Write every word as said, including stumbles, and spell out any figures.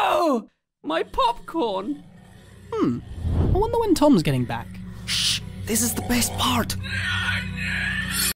No! My popcorn! Hmm. I wonder when Tom's getting back. Shh! This is the best part!